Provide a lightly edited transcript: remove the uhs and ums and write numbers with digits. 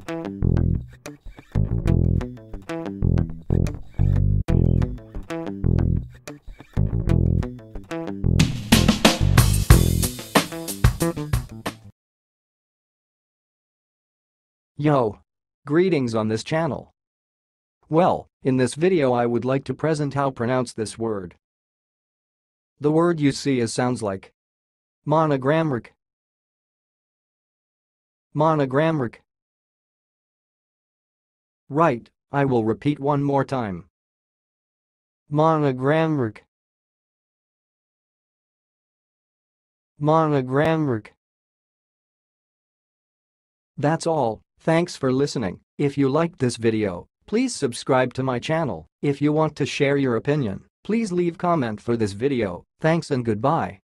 Yo! Greetings on this channel. Well, in this video I would like to present how pronounce this word. The word you see sounds like monogramric. Monogramric. Right, I will repeat one more time. Monogramric. Monogramric. That's all. Thanks for listening. If you liked this video, please subscribe to my channel. If you want to share your opinion, please leave comment for this video. Thanks and goodbye.